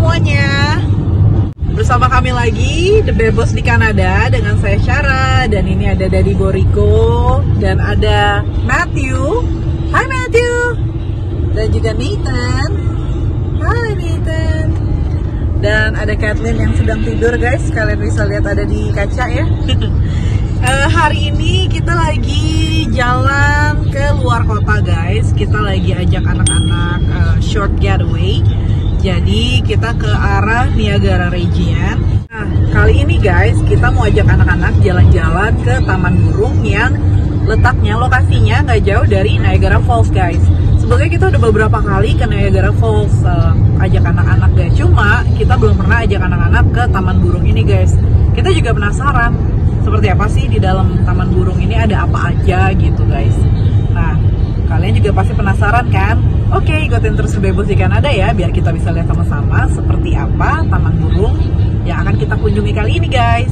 semuanya. Bersama kami lagi The Bebos di Kanada dengan saya Syara, dan ini ada Daddy Boriko dan ada Matthew. Hai Matthew. Dan juga Nathan. Hai Nathan. Dan ada Kathleen yang sedang tidur guys. Kalian bisa lihat ada di kaca ya. Hari ini kita lagi jalan ke luar kota guys. Kita lagi ajak anak-anak short getaway. Jadi kita ke arah Niagara Region. Nah, kali ini guys kita mau ajak anak-anak jalan-jalan ke Taman Burung yang letaknya, lokasinya nggak jauh dari Niagara Falls guys. Sebenarnya kita udah beberapa kali ke Niagara Falls ajak anak-anak guys. Cuma kita belum pernah ajak anak-anak ke Taman Burung ini guys. Kita juga penasaran seperti apa sih di dalam Taman Burung ini, ada apa aja gitu guys. Nah, kalian juga pasti penasaran kan? Oke, ikutin terus Bebos di Kanada ya, biar kita bisa lihat sama-sama seperti apa Taman Burung yang akan kita kunjungi kali ini guys.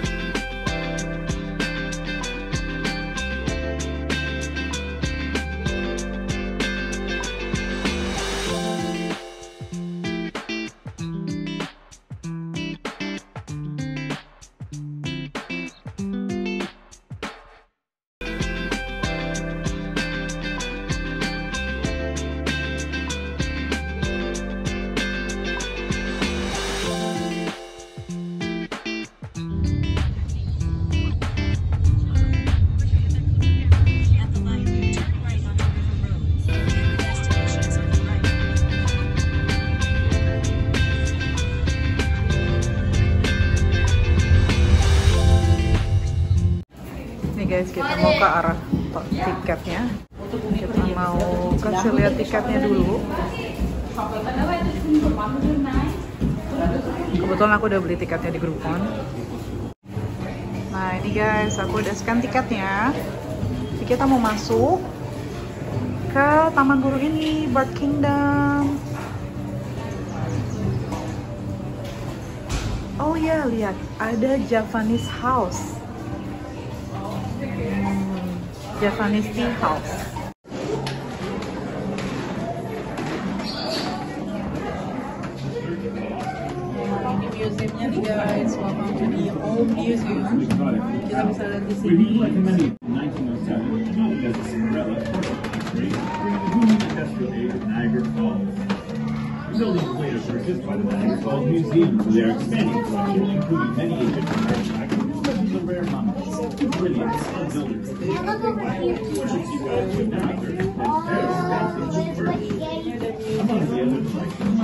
Guys, kita mau ke arah tiketnya. Kita mau kasih lihat tiketnya dulu. Kebetulan aku udah beli tiketnya di Groupon. Nah ini guys, aku udah scan tiketnya. Jadi kita mau masuk ke Taman Burung ini, Bird Kingdom. Oh ya, lihat ada Japanese House. Japanese Tea House. Ini museumnya nih guys, welcome to the Home Museum. Kita bisa lihat di sini. Buildings later purchased by the Niagara Falls Museum for their expanding collection, including many ancient artifacts, legends of rare mammals, brilliant sun builders. Among the other collections,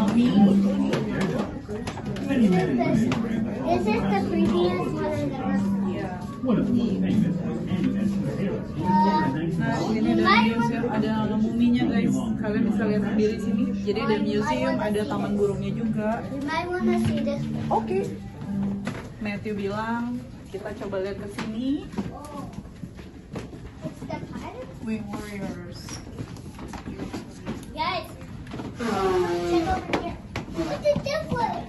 many men and women wearing This is the prettiest one I've ever seen. one of the most famous animated heroes. Nah, ini ada museum, ada muminya guys. Kalian bisa lihat sendiri sini. Jadi ada museum, ada taman burungnya juga. You might want to see this one. Oke. Matthew bilang kita coba lihat ke sini. It's the pirate. Wing Warriors. Guys, check over here. What's it different?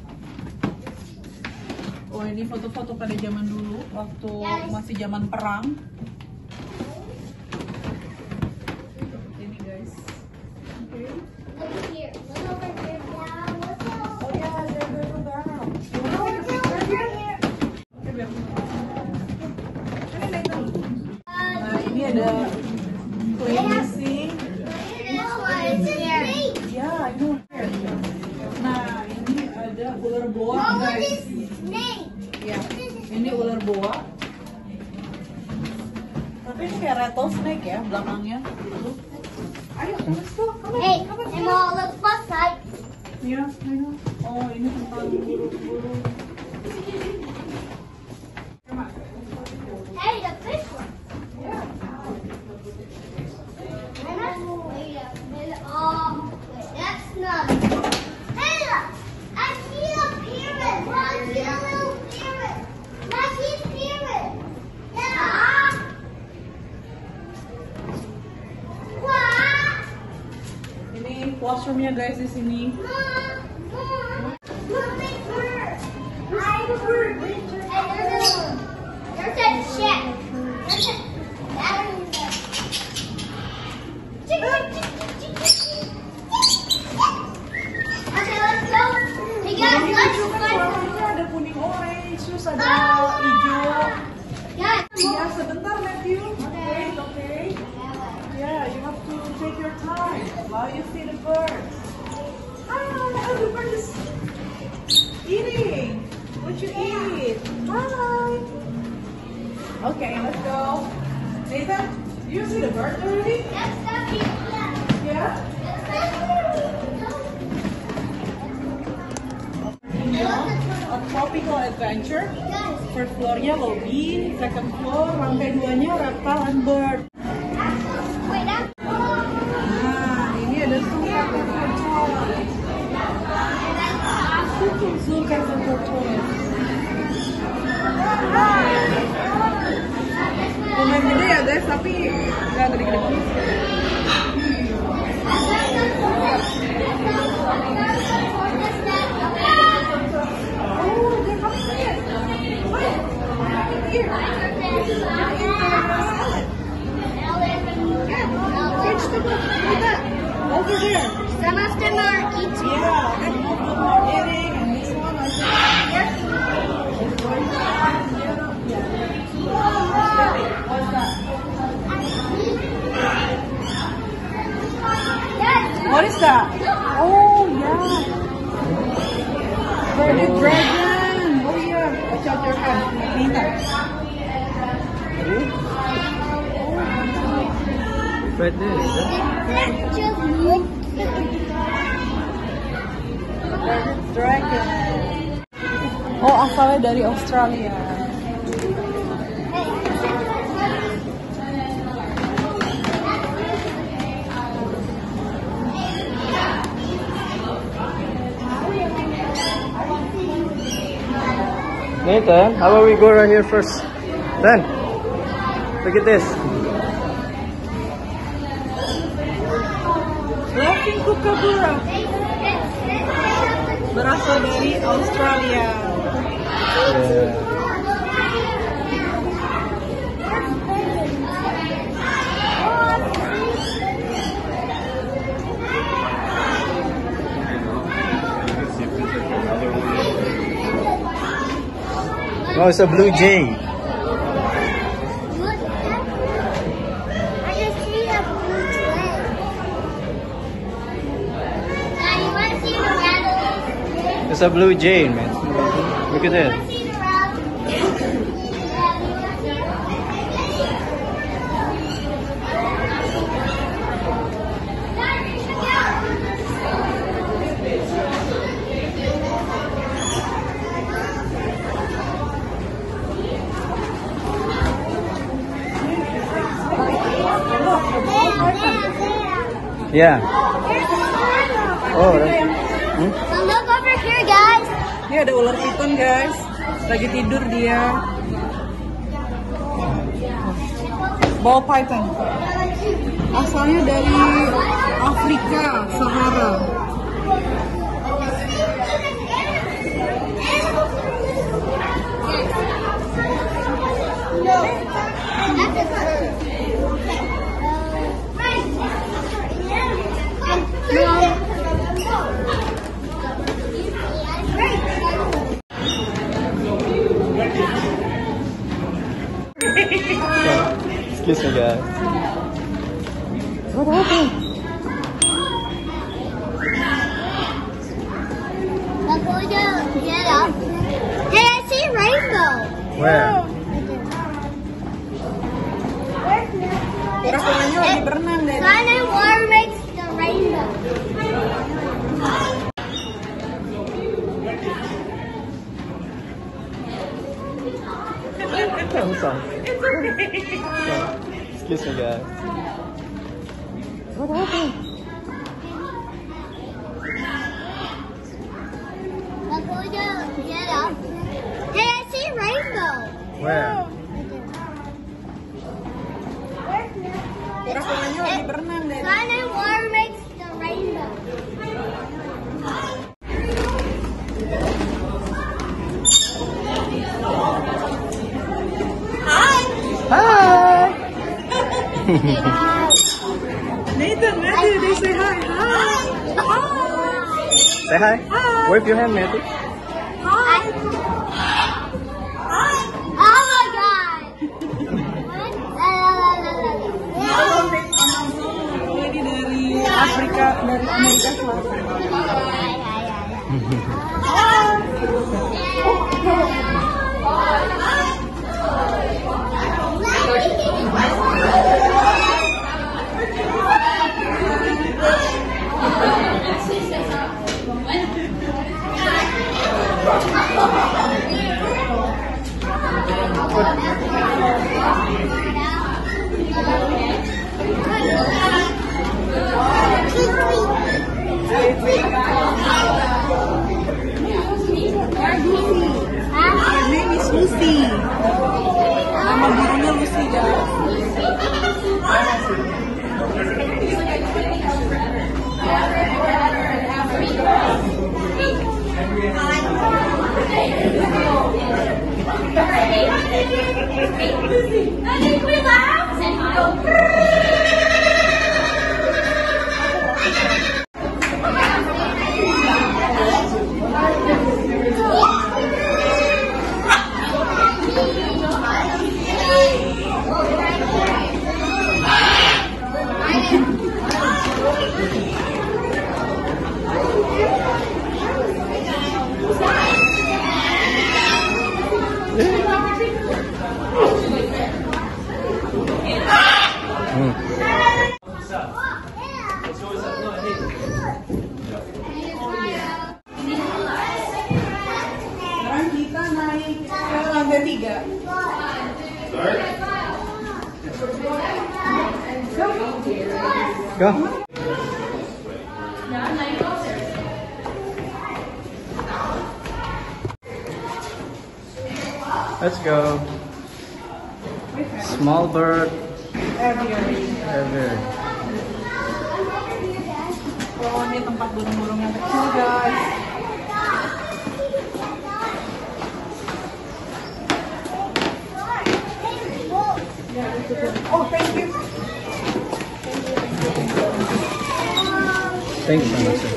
Oh, ini foto-foto pada zaman dulu waktu masih zaman perang. Ini guys. Oke. Look here. Look over here. Now, what's up? Oh ya, ada juga. Look over here. Nah, ini ada clay missing. This one is here. Ya, ini. Nah, ini ada ular boa Mom, what guys. is snake? Ya, ini ular boa. Tapi ini kayak rattlesnake ya belakangnya. Ayo, let's go. Come on. Hey, and all the plus side. Ya, ayo. Oh, ini tentang buru-buru. Hey, the fish one. Ya. And that's, wait a minute. Wait, that's not. Hey, look. I see a pyramid. I see a little pyramid. I see a pyramid. Yeah. What? Ini washroomnya guys di sini. Mom, look, big bird. I'm a bird. Hey, there's a check. There's a battery there. Okay, let's go. kuning orange, terus ada hijau. Guys, Ya, sebentar Matthew. Okay. Yeah, you have to take your time while you see the birds. Ah, the bird is eating. What you eat? Hi. Okay, let's go. Nathan, you see the bird already? yes, Daddy. Yeah. A tropical adventure. Guys, First floor-nya lobby, second floor lantai 2-nya reptile and bird. wait, that's Nah, ini ada Zoo Cafe for Toys. Lumayan gede ya guys, tapi nggak gede-gede banget. Oh, they have fish. Wait, here. Vegetable, look at that. Over there. some of them are eating. Yeah, and most of them are eating, and this one I think yes. What's that? What is that? Oh yeah. Bearded dragon. Oh yeah. Watch out your hand. Nathan. Right there, is that? Let's just look. Bearded dragon. Oh, asalnya dari Australia. Nathan, how about we go right here first? Then, look at this. Laughing kookaburra berasal dari Australia. Yeah. Oh, it's a blue jay. Look, I just see a blue jay. Now you want to see the rabbit? It's a blue jay, man. Look at that. See the rabbit? Yeah. Oh, that's, So look over here, guys. Ini ada ular piton guys, lagi tidur dia. Ball python, asalnya dari Afrika, Sahara. excuse me, guys. What happened? Get up. Hey, I see a rainbow. Where? Raksasanya lagi berenang deh. Sun and water makes the rainbow. I'm sorry. Excuse me, guys. What happened? Get up. Hey, I see a rainbow. Where? Raksasanya lagi berenang deh. Sun and water makes the rainbow. Hi! Nathan, Matthew, they say hi. Hi. Hi. Say hi. Hi. Wave your hand, Matthew. I Oh my God! Lagi dari Afrika, dari Amerika Selatan. Her name is Lucy. Nama burungnya Lucy, guys. Sekarang kita naik ke lantai 3. Go. Let's go. Small bird. Ever. Oh, ini tempat burung-burung yang kecil, guys. Oh, thank you. Thanks so much.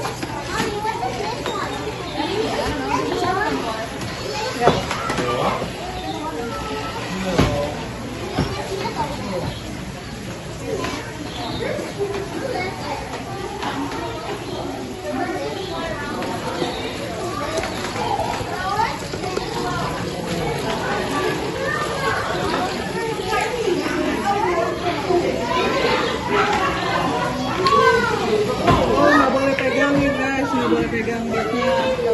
Pegang bednya.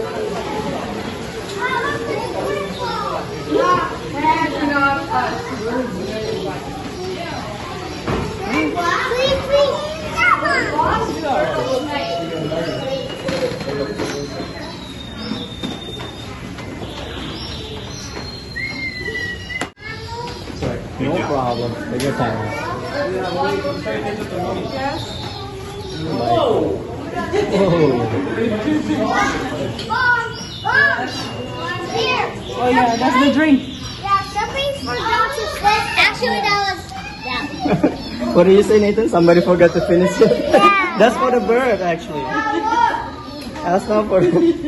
No problem. Take your time. Oh. Oh yeah, that's the drink. Yeah, somebody forgot to finish. Actually, that was that. What did you say, Nathan? Somebody forgot to finish it? Yeah. That's for the bird, actually. That's not for...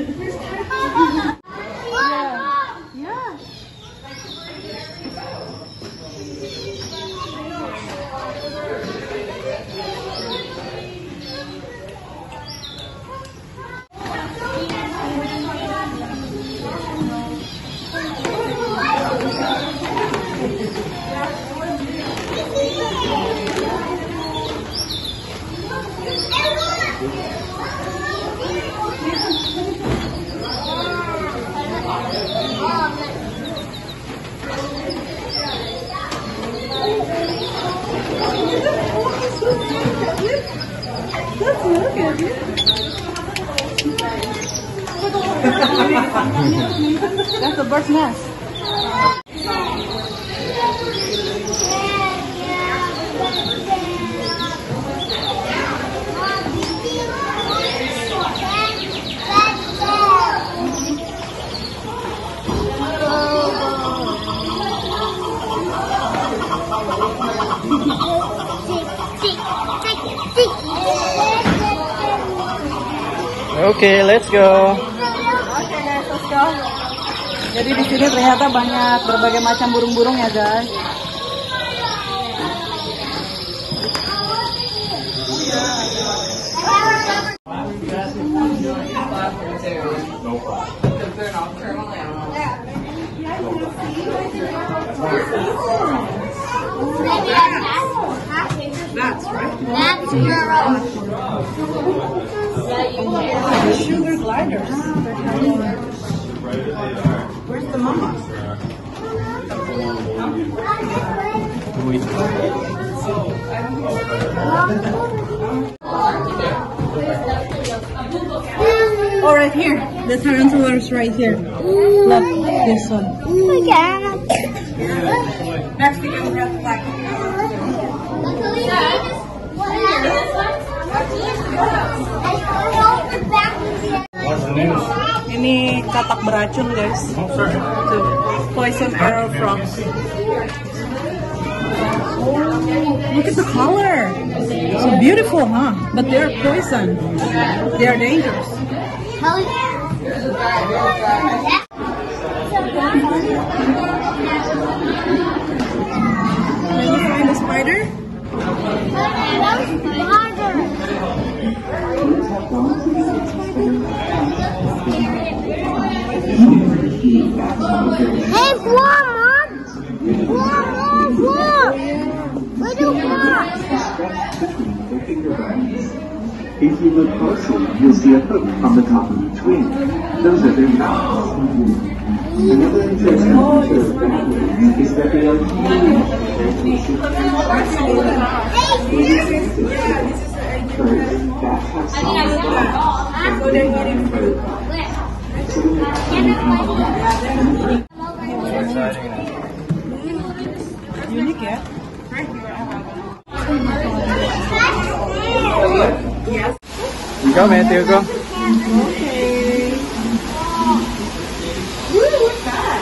That's the bird's nest. Okay, let's go. Okay guys, let's go. Jadi di sini ternyata banyak berbagai macam burung-burung ya guys. That's right. That's girl. Sugar gliders. Where's the mama? Oh, right here. The tarantulas right here. Look, this one. Mexican red flag. Ini katak beracun guys. Tuh, poison arrow frogs. Oh, look at the color. So beautiful, huh? But they're poison. They are dangerous. Can you find a spider? Hey, Mom! Little Mom! If you look closely, you'll see a hook on the top of each wing. Those are their mouths. Another interesting feature of penguins is that they are Unique ya? Yes. Go, Matthew, go. Okay. Ooh, what's that?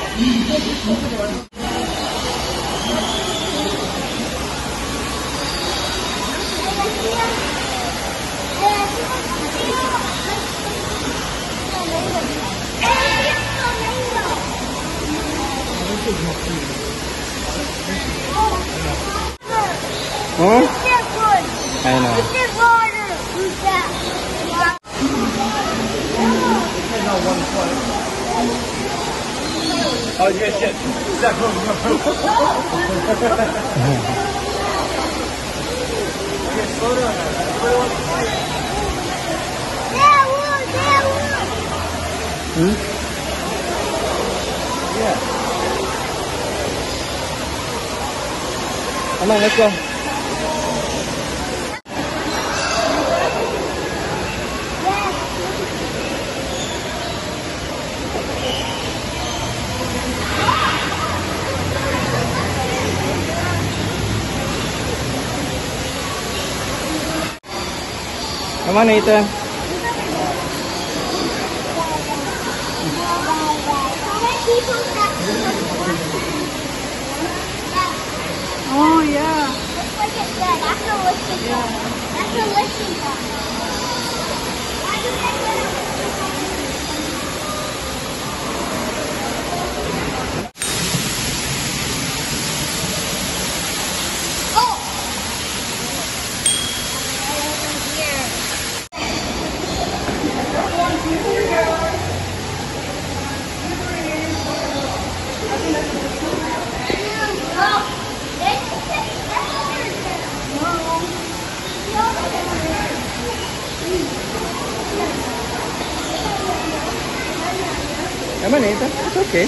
Huh? I know. Oh, yes, yes. Hmm? Yeah. Come on, let's go. Come on, Nathan. Oh yeah. Looks like it's dead. That's a listing dog. That's a listing dog. Come on, Nathan. It's okay.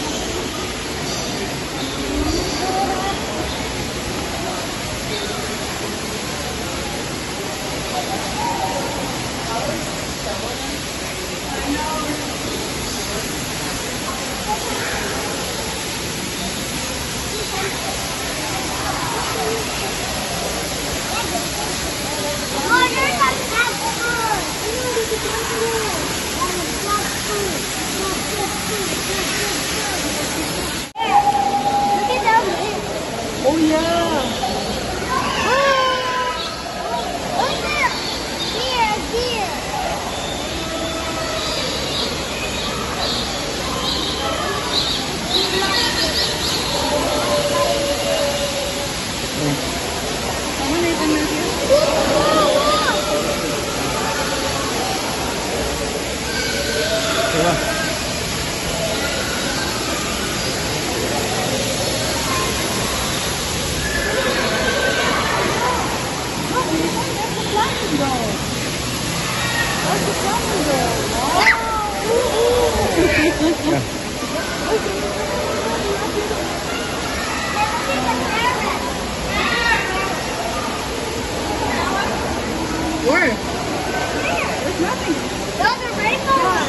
Where? There's nothing. Those are rainbows.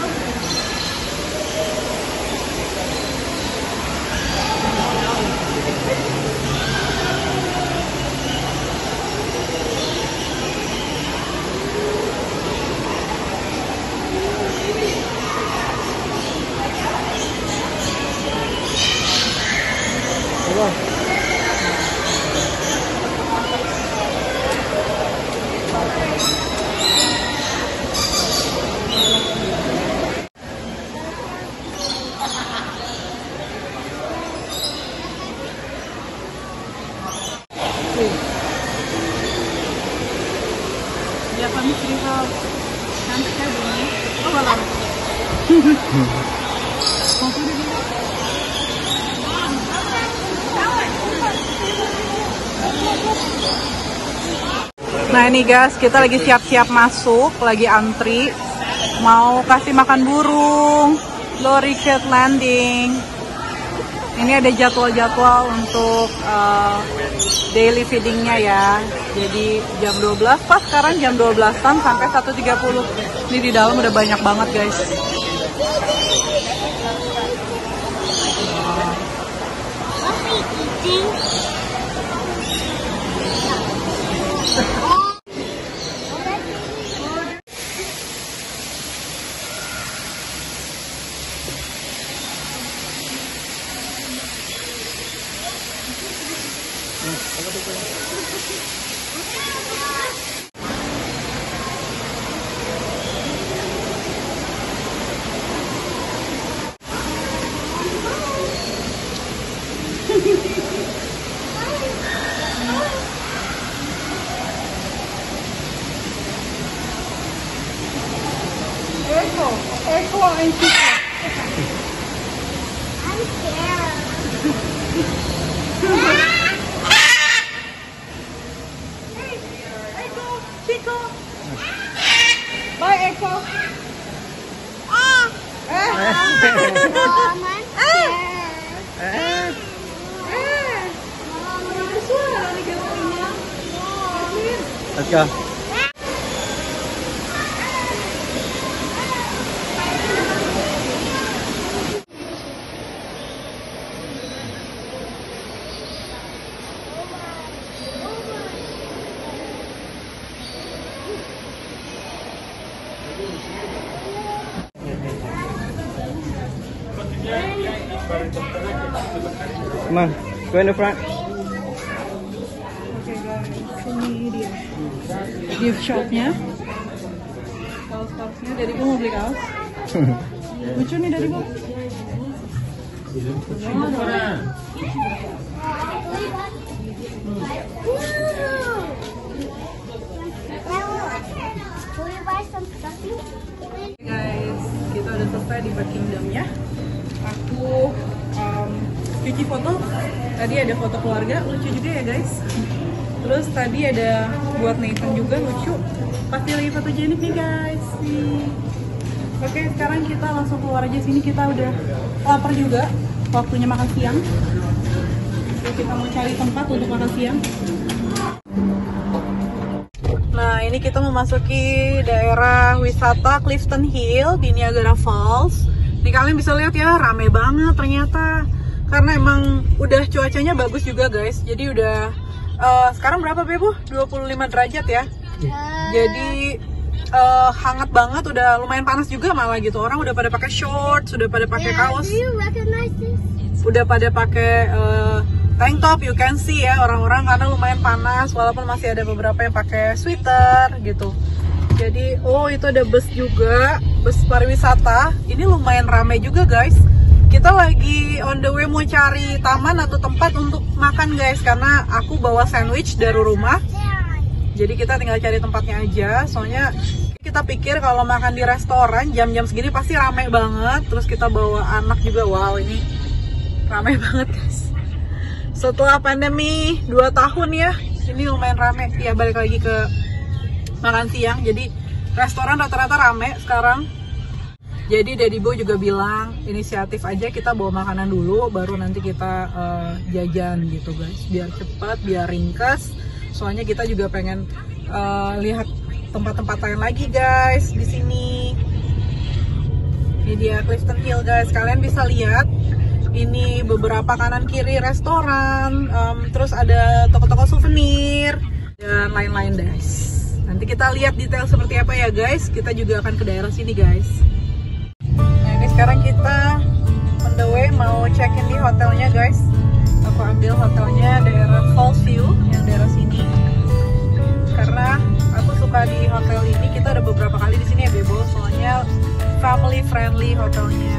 Japanese tree house. Cantik ya bunyi. Oh malam. Nah ini guys, kita lagi siap-siap masuk, lagi antri, mau kasih makan burung, Lorikeet Landing. Ini ada jadwal-jadwal untuk daily feedingnya ya. Jadi jam 12, pas sekarang jam 12-an sampai 1.30. Ini di dalam udah banyak banget guys. Echo and Chico. I'm scared. Echo, Chico. Bye Echo. Ah. Mom, I'm scared. Let's go. Come on, go in the front. Oke guys, ini dia gift shopnya. Kaos-kaosnya, dari gue mau beli kaos. Lucu nih dari gue. Guys, kita udah selesai di Buckinghamnya. Aku cuci foto. Tadi ada foto keluarga, lucu juga ya guys. Terus tadi ada buat Nathan juga lucu. Pasti lagi fotogenik nih guys. Nih. Oke, sekarang kita langsung keluar aja sini. Kita udah lapar juga. Waktunya makan siang. Jadi kita mau cari tempat untuk makan siang. Nah, ini kita memasuki daerah wisata Clifton Hill di Niagara Falls. Nih kalian bisa lihat ya, rame banget ternyata. Karena emang udah cuacanya bagus juga guys. Jadi udah sekarang berapa Bebo? 25 derajat ya. Jadi hangat banget, udah lumayan panas juga malah gitu. Orang udah pada pakai shorts, udah pada pakai kaos. Udah pada pakai tank top, you can see ya orang-orang karena lumayan panas walaupun masih ada beberapa yang pakai sweater gitu. Jadi itu ada bus juga, bus pariwisata. Ini lumayan ramai juga guys. Kita lagi on the way mau cari taman atau tempat untuk makan guys, karena aku bawa sandwich dari rumah. Jadi kita tinggal cari tempatnya aja. Soalnya kita pikir kalau makan di restoran jam-jam segini pasti ramai banget. Terus kita bawa anak juga, wow ini ramai banget guys. Setelah pandemi 2 tahun ya, ini lumayan ramai. Ya balik lagi ke makan siang. Jadi restoran rata-rata ramai sekarang. Jadi Daddy Bo juga bilang inisiatif aja, kita bawa makanan dulu baru nanti kita jajan gitu guys, biar cepat, biar ringkas. Soalnya kita juga pengen lihat tempat-tempat lain lagi guys di sini. Ini dia Clifton Hill guys, kalian bisa lihat ini beberapa kanan kiri restoran, terus ada toko-toko souvenir dan lain-lain guys. Nanti kita lihat detail seperti apa ya guys. Kita juga akan ke daerah sini guys. Sekarang kita on the way mau check-in di hotelnya guys. Aku ambil hotelnya daerah Fallsview, yang daerah sini. Karena aku suka di hotel ini. Kita ada beberapa kali di sini ya Bebo, soalnya family friendly hotelnya.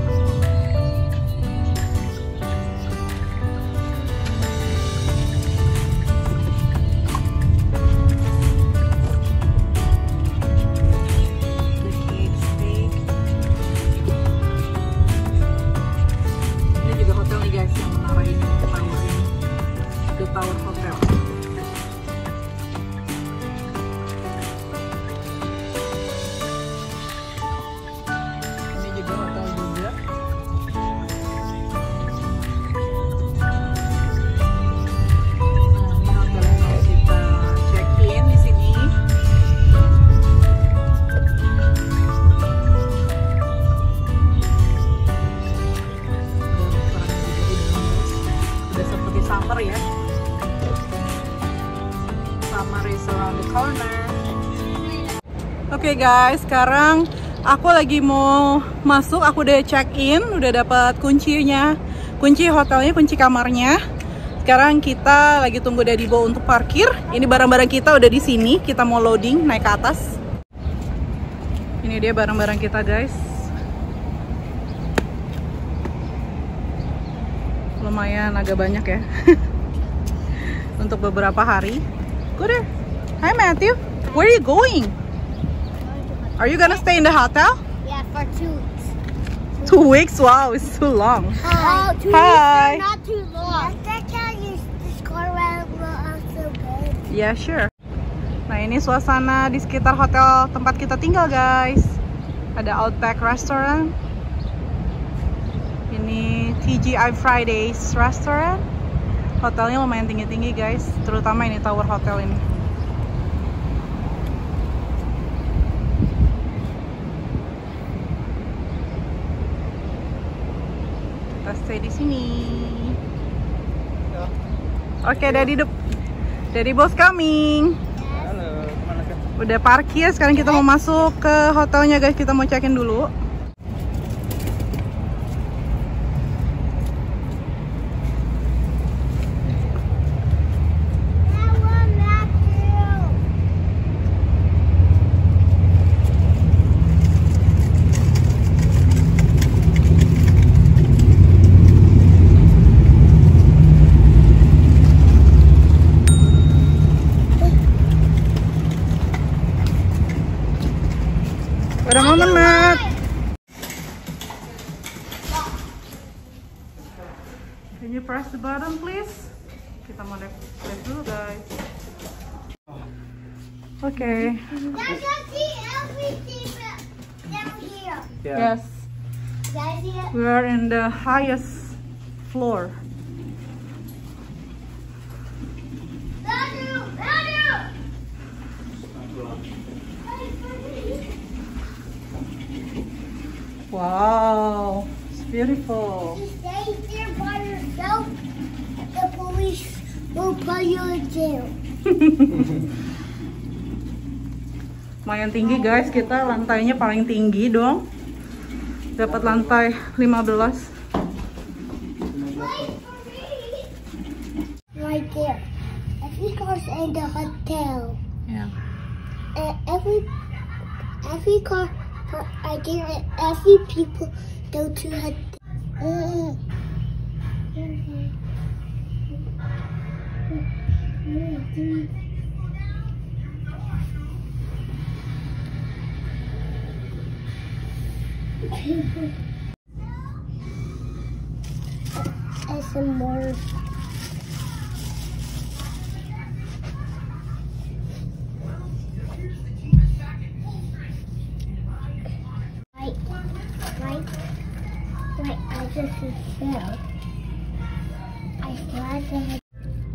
Oke guys, sekarang aku lagi mau masuk. Aku udah check in, udah dapat kuncinya, kunci hotelnya, kunci kamarnya. Sekarang kita lagi tunggu Daddy Bo untuk parkir. Ini barang-barang kita udah di sini. Kita mau loading, naik ke atas. Ini dia barang-barang kita guys. Lumayan agak banyak ya. Untuk beberapa hari. Go there. Hi Matthew, where are you going? Are you gonna stay in the hotel? Yeah, for 2 weeks. 2 weeks? Wow, it's too long. Oh, 2 Hi. weeks are not too long. That's how you score around so good. Yeah, sure. Nah, ini suasana di sekitar hotel tempat kita tinggal, guys. Ada Outback Restaurant. Ini TGI Fridays Restaurant. Hotelnya lumayan tinggi-tinggi, guys. Terutama ini tower hotel ini. Kita stay di sini. Oke, Daddy Bo's coming. Halo, kemana kan? Udah parkir, sekarang kita mau masuk ke hotelnya guys. Kita mau check-in dulu. Pada momen, Matt. Can you press the button, please? Kita mau lihat dulu, guys. Okay. Guys, I see everything down here. Yes. Guys, see it? We are in the highest floor. Bathroom! Wow, it's beautiful. You stay there by yourself, the police will put you in jail. Lumayan tinggi guys, kita lantainya paling tinggi dong. Dapat lantai 15. Right there. Every car's in the hotel. Yeah. And every car I dare every people go to the and some more. Wait, I just fell. I tried to.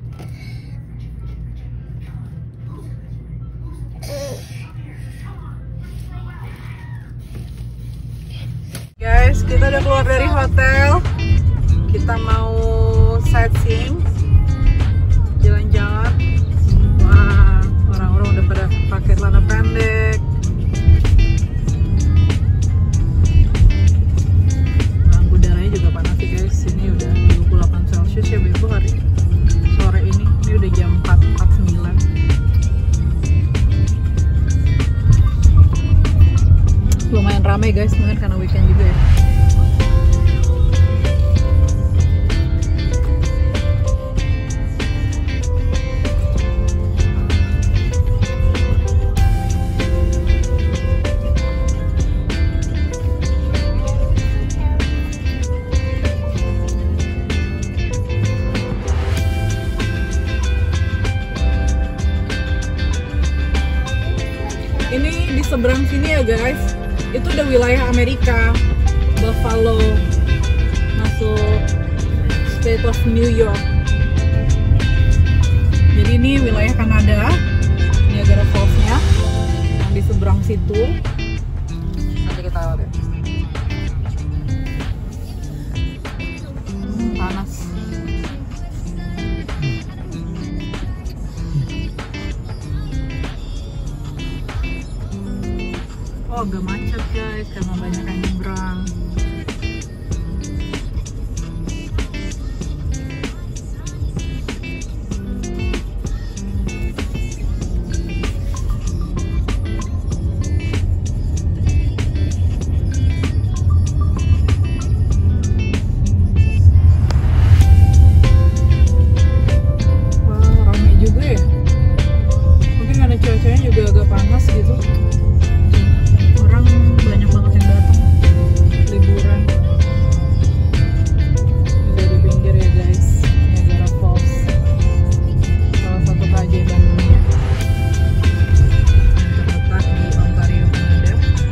Guys, kita udah keluar dari hotel. Kita mau sightseeing, jalan-jalan. Wah, orang-orang udah pada pakai celana pendek. Nah, udaranya juga panas sih guys. Ini udah 28 Celcius ya Bebo hari sore ini. Ini udah jam 4.49. Lumayan ramai guys, mungkin karena weekend juga ya. Ini di seberang sini ya guys, itu udah wilayah Amerika. Buffalo masuk state of New York. Jadi ini wilayah Kanada, Niagara Falls-nya yang di seberang situ. Nanti kita lihat. Panas. Oh, agak macet guys karena banyak yang nyebrang. Wah, ramai juga ya. Mungkin karena cuacanya juga agak panas gitu. Banyak banget yang datang liburan. Dari pinggir ya guys, Niagara Falls, salah satu keajaiban dunia, terletak di Ontario, Kanada.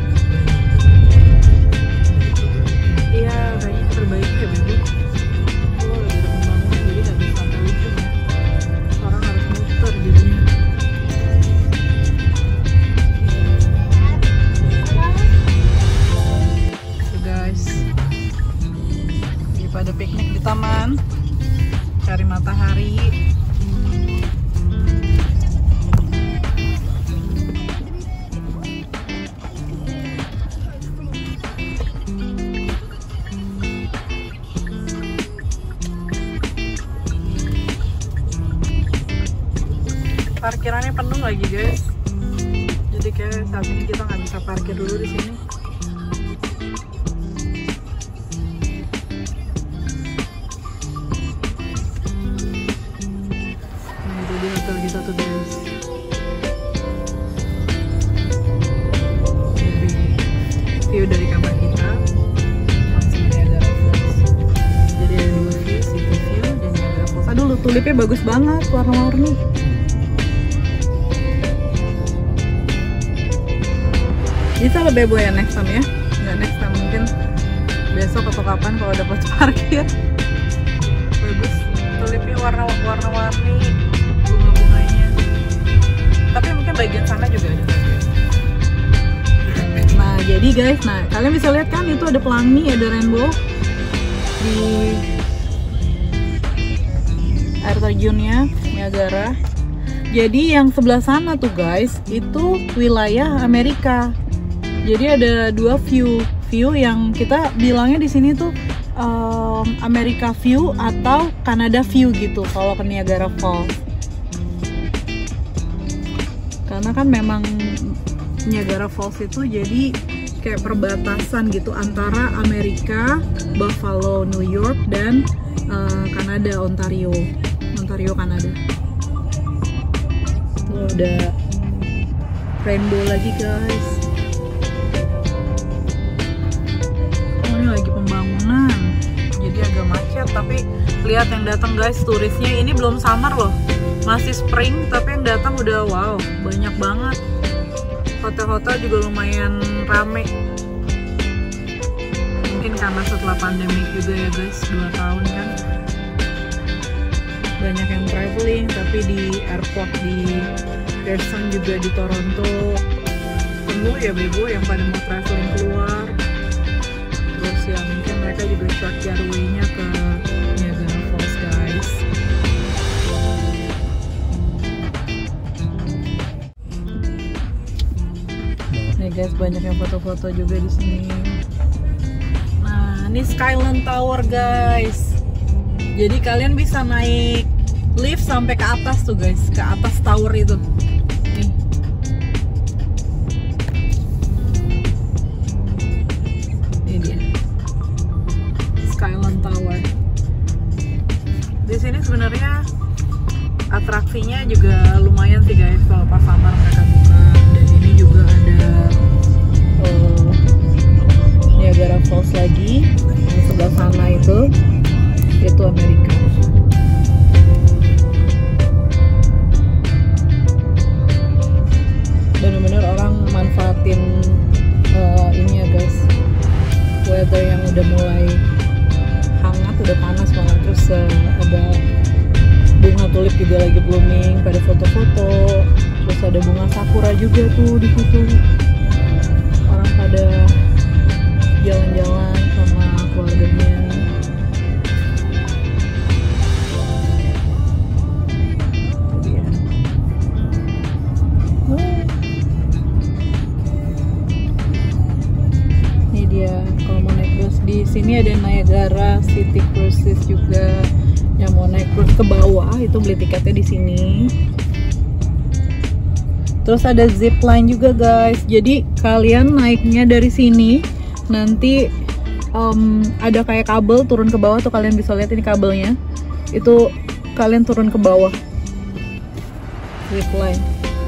Iya, kayaknya terbaik ya Bebo. Oh, lagi ada pembangunan jadi nggak bisa sampai ujung ya. Orang harus muter jadinya. Pada piknik di taman, cari matahari. Parkirannya penuh lagi guys, jadi kayak saat ini kita nggak bisa parkir dulu di sini. Di hotel kita tuh guys. Jadi view dari kamar kita langsung Niagara Falls. Jadi ada dua view, city view dan Niagara Falls. Aduh, tulipnya bagus banget, warna-warni. Bisa lo Bebo ya next time ya? Nggak next time, mungkin besok atau kapan kalau dapat parkir. Bagus, tulipnya warna-warni. Tapi mungkin bagian sana juga ada. Nah jadi guys, nah kalian bisa lihat kan itu ada pelangi, ada rainbow di air terjunnya Niagara. Jadi yang sebelah sana tuh guys, itu wilayah Amerika. Jadi ada dua view yang kita bilangnya di sini tuh America view atau Canada view gitu kalau ke Niagara Falls. Karena kan memang Niagara Falls itu jadi kayak perbatasan gitu antara Amerika, Buffalo, New York, dan Kanada, Ontario, Kanada. Tuh ada rainbow lagi guys. Oh, ini lagi pembangunan, jadi agak macet. Tapi lihat yang datang guys, turisnya ini belum summer loh. Masih spring, tapi yang datang udah wow, banyak banget. Hotel-hotel juga lumayan rame. mungkin karena setelah pandemi juga ya guys, 2 tahun kan banyak yang traveling, tapi di airport di Pearson juga di Toronto penuh ya bebo yang pada mau traveling keluar. Terus ya mungkin mereka juga short getaway-nya ke Niagara Falls guys. Nih guys, banyak yang foto-foto juga di sini. Nah, ini Skyline Tower guys. Jadi kalian bisa naik lift sampai ke atas tuh guys, ke atas tower itu. Nih. Ini dia. Skyline Tower. Di sini sebenarnya atraksinya juga lumayan sih guys kalau pas summer mereka buka. Dan ini juga ada Niagara Falls lagi di sebelah sana itu Amerika. Benar-benar orang manfaatin ini ya guys, weather yang udah mulai hangat, udah panas banget, terus ada bunga tulip juga lagi blooming, pada foto-foto, terus ada bunga sakura juga tuh di situ. Orang pada jalan-jalan sama keluarganya. Ini dia kalau mau naik bus di sini ada Niagara City Cruises juga. Yang mau naik bus ke bawah itu beli tiketnya di sini. Terus ada zip line juga guys. Jadi kalian naiknya dari sini, nanti ada kayak kabel turun ke bawah tuh, kalian bisa lihat ini kabelnya. Itu kalian turun ke bawah. Zip line.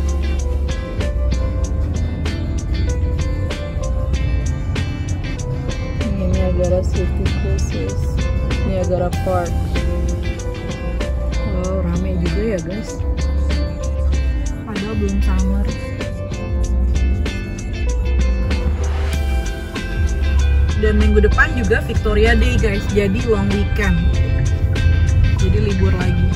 Ini Niagara City Cruises, Niagara Park. Wow, rame juga ya guys. Padahal belum summer. Dan minggu depan juga Victoria Day guys, jadi long weekend, jadi libur lagi.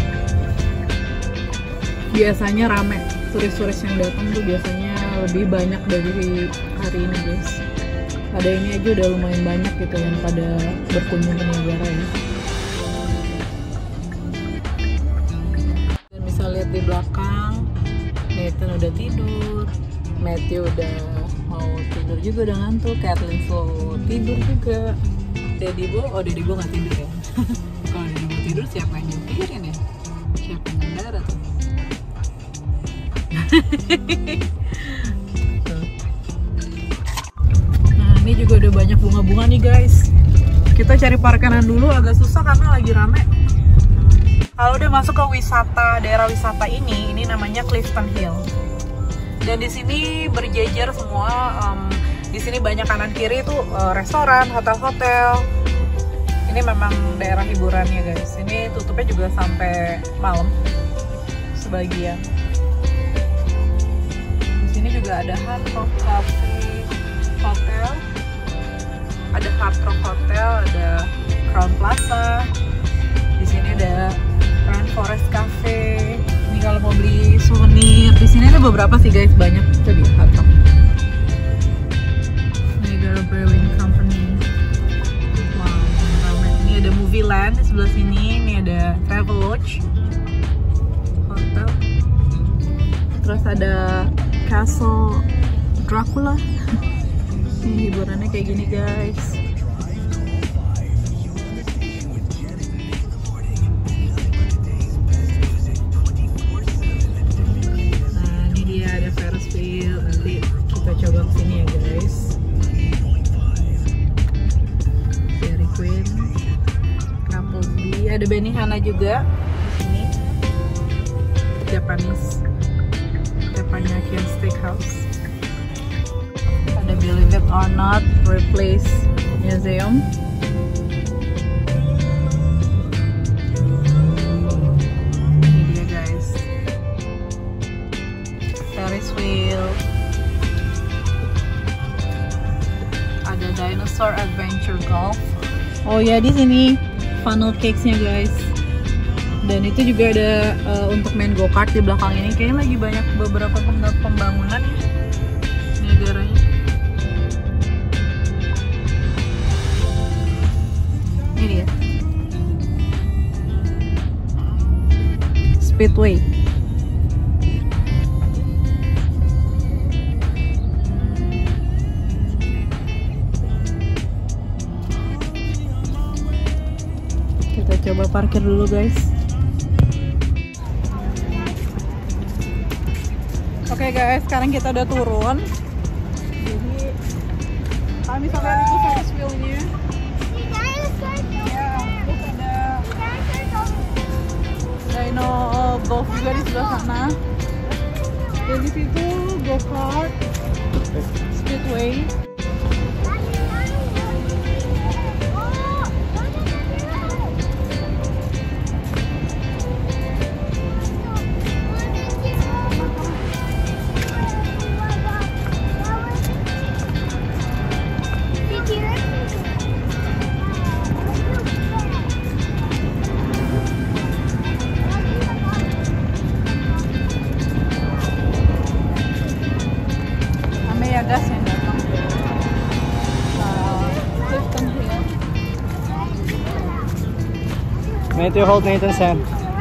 Biasanya rame, turis-turis yang datang tuh biasanya lebih banyak dari hari ini guys. Pada ini aja udah lumayan banyak gitu yang pada berkunjung ke Niagara ya. Dan bisa lihat di belakang, Nathan udah tidur, Matthew udah mau tidur juga, udah ngantuk. Kathleen slow tidur juga. Daddy Bo nggak tidur ya. Kalau Daddy Bo tidur siapa yang nyetirin ya? Siapa yang ngendara tuh? Nah ini juga udah banyak bunga-bunga nih guys. Kita cari parkiran dulu, agak susah karena lagi rame. Kalau udah masuk ke wisata, daerah wisata ini namanya Clifton Hill. Dan di sini berjejer semua. Di sini banyak kanan kiri itu restoran, hotel-hotel. Ini memang daerah hiburannya guys. Ini tutupnya juga sampai malam sebagian. Di sini juga ada Hard Rock Cafe Hotel, ada Hard Rock Hotel, ada Crown Plaza. Di sini ada Rainforest Cafe. Ini kalau mau beli souvenir, di sini ada beberapa sih guys, banyak. Itu di Hard Rock. Niagara Brewing Company. Wow, ramai. Ini ada Movie Land di sebelah sini. Ini ada Travelodge Hotel. Terus ada Castle Dracula. Ini hiburannya kayak gini guys. Nanti kita coba kesini ya guys. Dairy Queen, Applebee, ada Benihana juga di sini. Japanese Teppanyaki Steakhouse. Ada Believe It or Not Replace Museum. Ini dia guys. Ferris wheel. Ada Dinosaur Adventure Golf. Oh ya, di sini funnel cakes-nya guys. Dan itu juga ada untuk main go-kart di belakang ini. Kayaknya lagi banyak beberapa pembangunan Niagaranya. Ini dia. Speedway. Kita coba parkir dulu guys. Oke guys, sekarang kita udah turun. Jadi kami bisa lihat itu Ferris wheel-nya. Ya, terus ada Dino Golf juga di sebelah sana. Dan di situ go-kart, speedway. Gas yang datang. Clifton Hill. Matthew, hold Nathan's hand.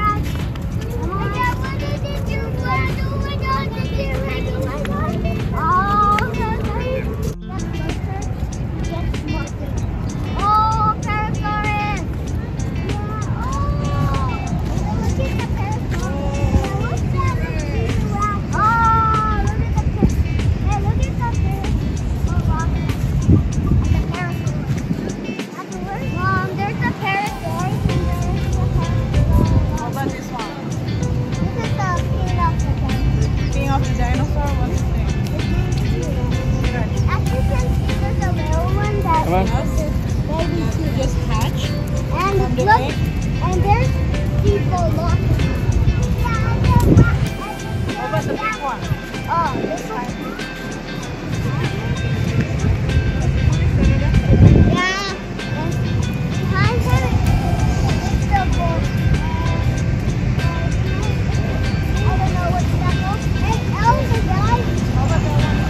Come on. Just hatch. And look, and there's people walking. What about the big one? Oh, this one. Yeah. And behind him is the boat. I don't know what's that boat. And Elsa died. How about that one?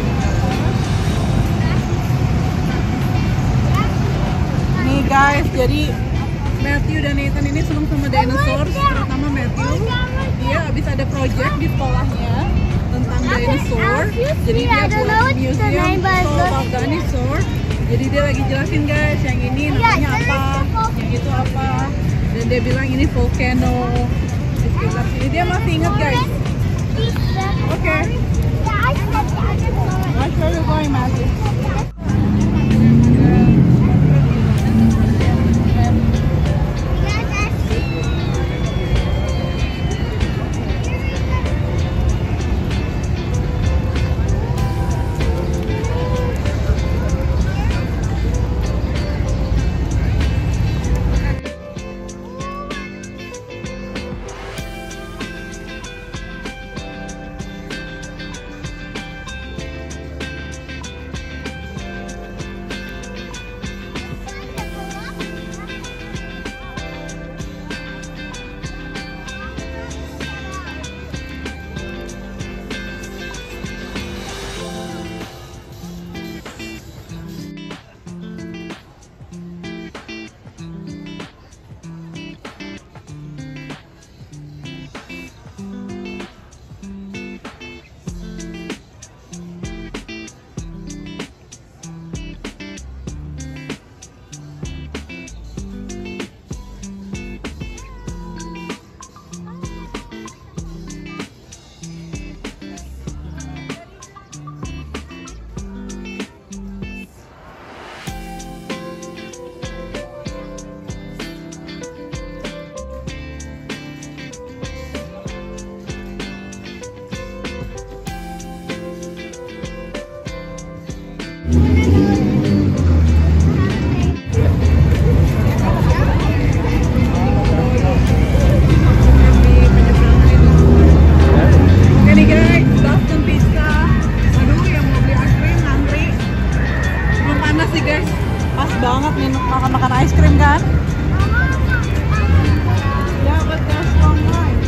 Nih guys, jadi Matthew dan Nathan ini senang sama dinosaur, terutama Matthew. Dia habis ada project di sekolahnya tentang dinosaur. Jadi dia buat museum about dinosaur. Jadi dia lagi jelasin guys, yang ini namanya apa, yang itu apa. Dan dia bilang ini volcano. Di sekitar sini dia masih ingat guys. Oke. Watch where we're going, Matthew. Pas banget nih makan ice cream kan? Yeah, but there's long line.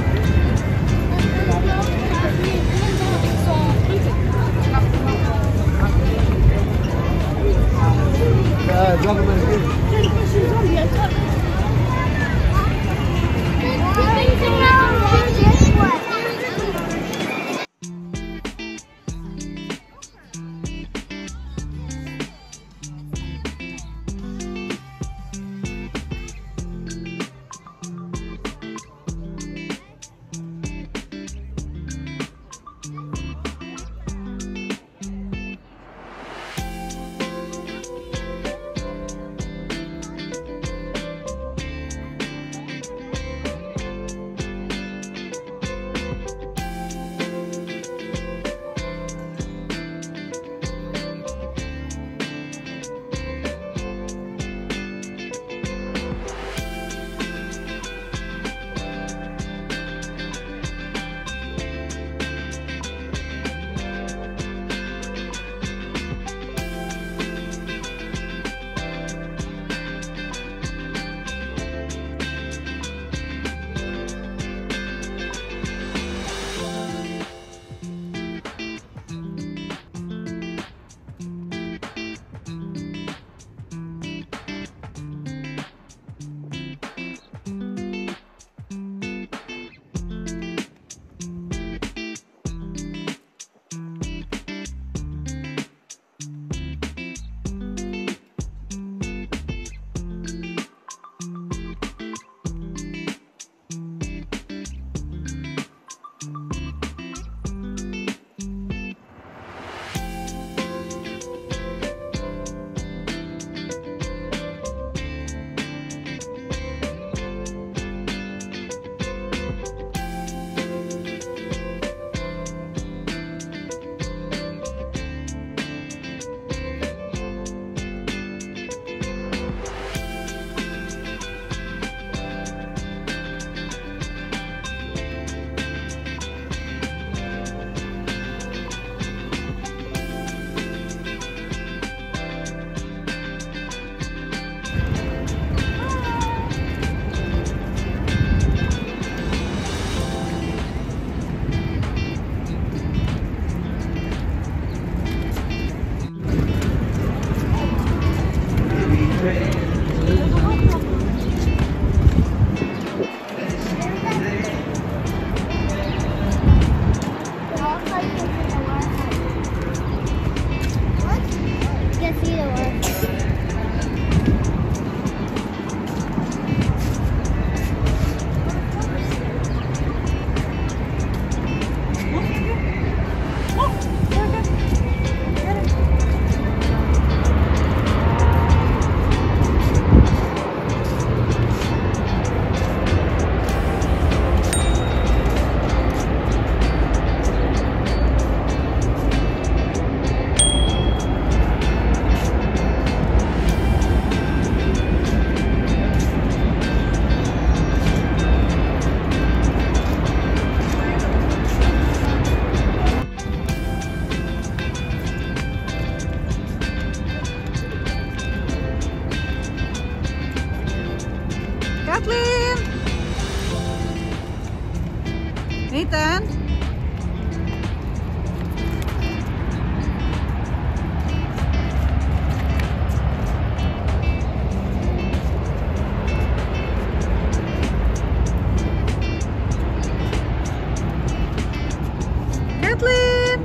Kathleen! Nathan? Kathleen!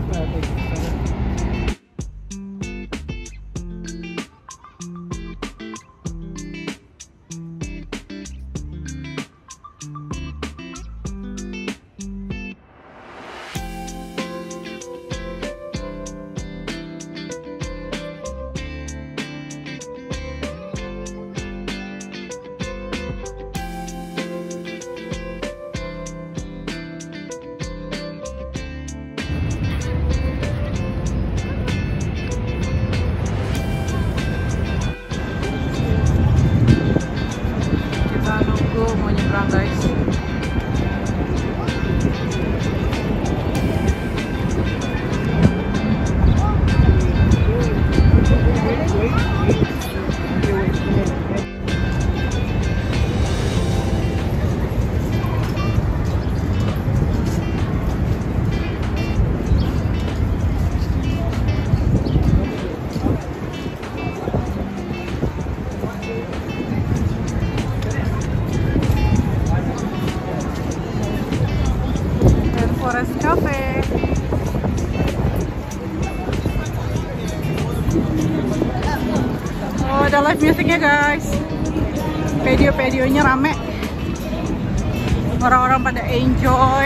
ada live musiknya guys. Video-videonya rame. Orang-orang pada enjoy.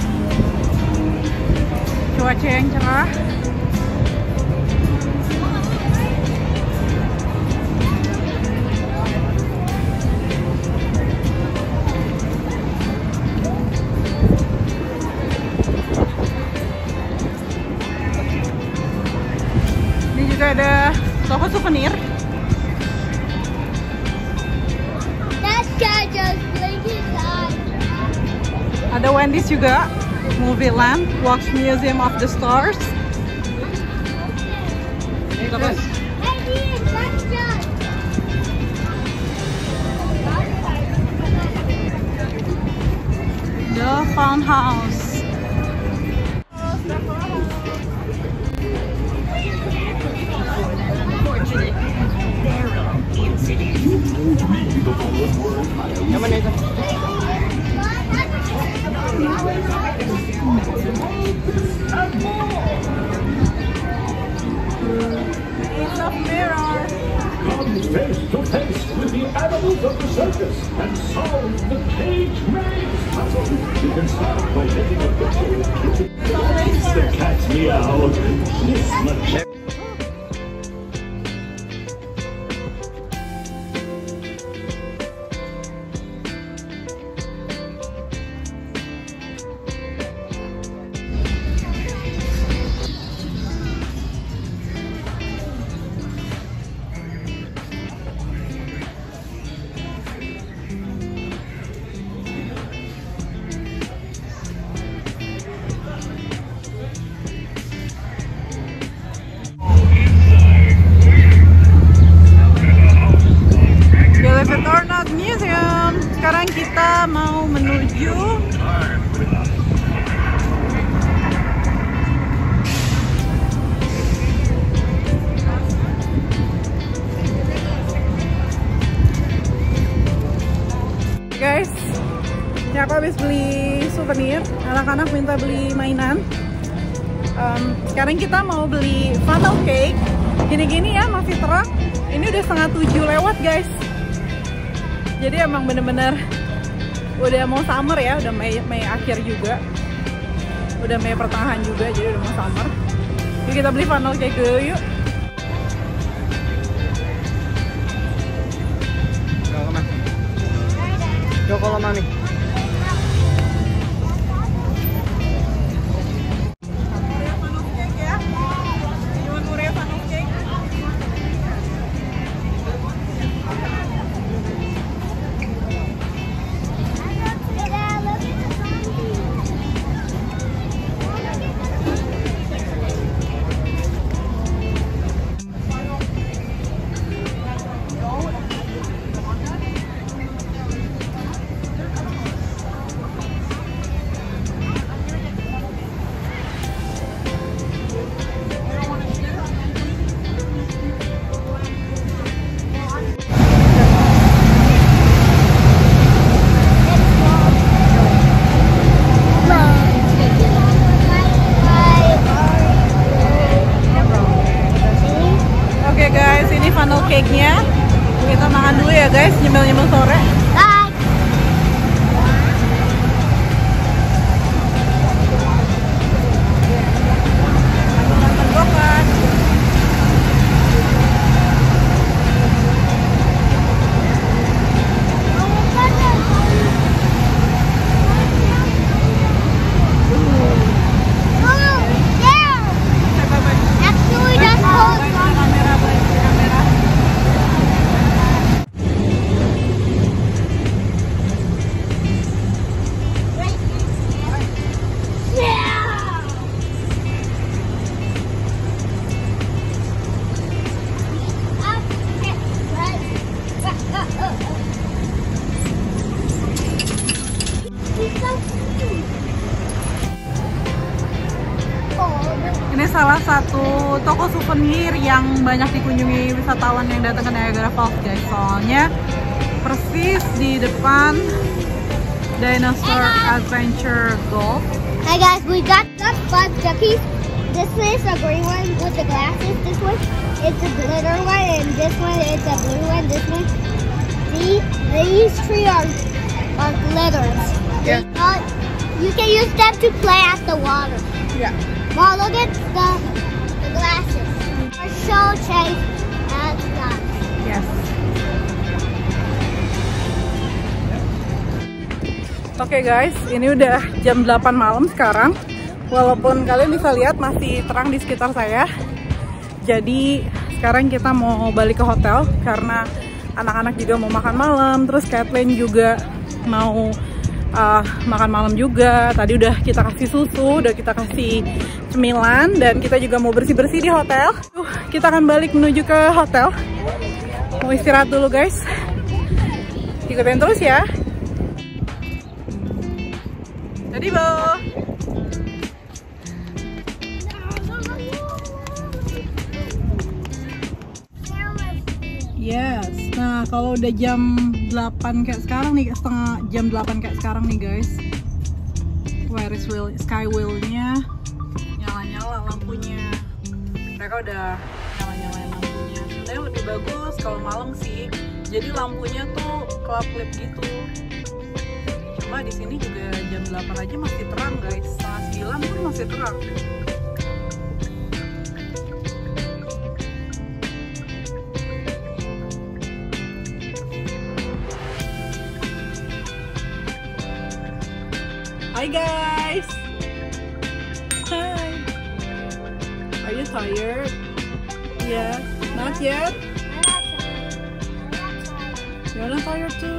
Cuaca yang cerah. Ini juga ada toko souvenir. That guy just blinked his eye. Ada Wendy's juga, Movie Land, Wax Museum of the Stars. Terus Hey, Ian, that's just. The Fun House. Yang mana itu? Piece of mirror. Come face to face with the animals of the circus and solve the cage maze puzzle. You can start by taking a picture with the cat's meow. This much. Believe it or not Museum. Sekarang kita mau menuju guys. Ini aku habis beli souvenir. Anak-anak minta beli mainan. Sekarang kita mau beli funnel cake. Gini-gini ya, masih terang. Ini udah 6:30 lewat guys. Jadi emang bener-bener udah mau summer ya, udah Mei akhir juga, udah Mei pertengahan juga, jadi udah mau summer. Jadi kita beli funnel cake dulu yuk. Joko Mami. Oke guys, ini funnel cake-nya. Kita makan dulu ya guys, nyemil-nyemil sore. Bye. Tenggorokan. Oh, there. Actually, that's called. Kamera, kamera. Ini salah satu toko souvenir yang banyak dikunjungi wisatawan yang datang ke Niagara Falls guys. Soalnya persis di depan Dinosaur Adventure Golf. Hey guys, we got 5 duckies. This is a green one with the glasses. This one it's a glitter one, and this one it's a blue one. This one, these three are glitters. Yeah. You can use them to play at the water. Yeah. Mom, look at the glasses. Our show change and stuff. Yes. Oke guys, ini udah jam 8 malam sekarang. Walaupun kalian bisa lihat masih terang di sekitar saya. Jadi sekarang kita mau balik ke hotel karena anak-anak juga mau makan malam. Terus Kathleen juga mau makan malam juga. Tadi udah kita kasih susu, udah kita kasih cemilan, dan kita juga mau bersih-bersih di hotel. Kita akan balik menuju ke hotel. Mau istirahat dulu guys. Ikutin terus ya. Tadi Bo. Yes. Nah, kalau udah jam 8 kayak sekarang nih, setengah jam 8 kayak sekarang nih guys. Ferris wheel, sky wheel-nya nyala-nyala lampunya. Mereka udah nyala-nyalain lampunya. Sebenarnya lebih bagus kalau malam sih. Jadi lampunya tuh kelap-kelip gitu. Cuma di sini juga jam 8 aja masih terang guys. Setengah 9 pun masih terang. Hi guys! Hi! Are you tired? Yeah? Not yet? You're not tired too?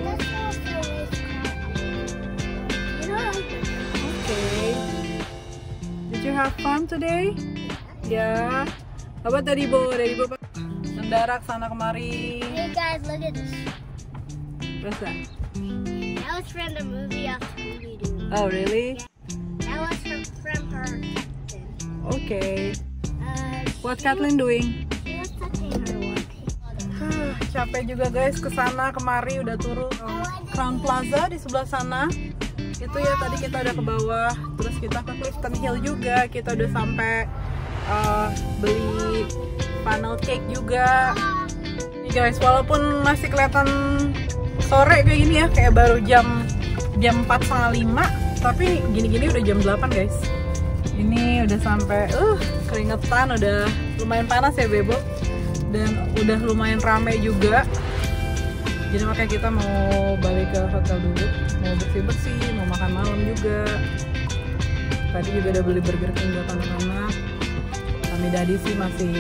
Okay. Did you have fun today? Yeah? How about Daddy Bo? Daddy Bo mendarat sana kemari. Hey guys, look at this. What's that? That was from the movie of Scooby-Doo. Oh really? That was from her captain. Okay. What's Kathleen doing? She was touching her water. Capek juga guys, kesana kemari udah turun Crown Plaza di sebelah sana. Itu ya tadi kita udah ke bawah, terus kita ke Clifton Hill juga. Kita udah sampai beli funnel cake juga. Nih guys, walaupun masih kelihatan sore kayak gini ya, kayak baru jam 4:30, tapi gini-gini udah jam 8 guys. Ini udah sampai keringetan, udah lumayan panas ya Bebo, dan udah lumayan rame juga. Jadi makanya kita mau balik ke hotel dulu, mau bersih-bersih, mau makan malam juga. Tadi juga udah beli Burger King buat anak-anak. Kami Daddy sih masih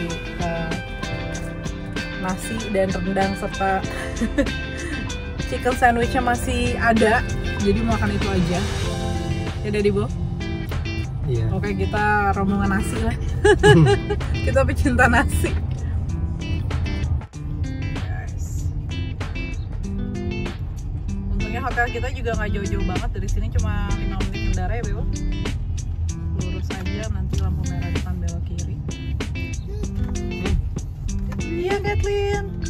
nasi dan rendang serta chicken sandwichnya masih ada, jadi mau makan itu aja. Ya Daddy Bo? Iya. Oke, kita rombongan nasi lah. Kita pecinta nasi. Guys. Untungnya hotel kita juga nggak jauh-jauh banget dari sini, cuma 5 menit kendara ya Bebo. Lurus aja, nanti lampu merah depan belok kiri. Iya Kathleen.